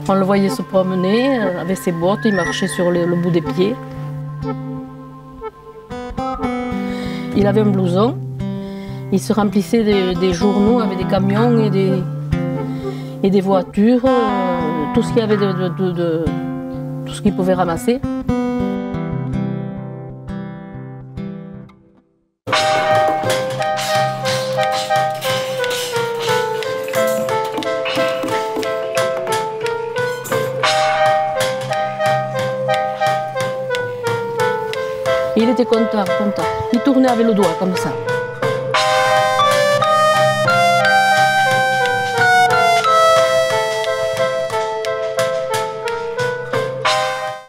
On le voyait se promener avec ses bottes, il marchait sur le bout des pieds. Il avait un blouson, il se remplissait des journaux avec des camions et des voitures, tout ce qu'il y avait tout ce qu'il pouvait ramasser. Il était content, content. Il tournait avec le doigt comme ça.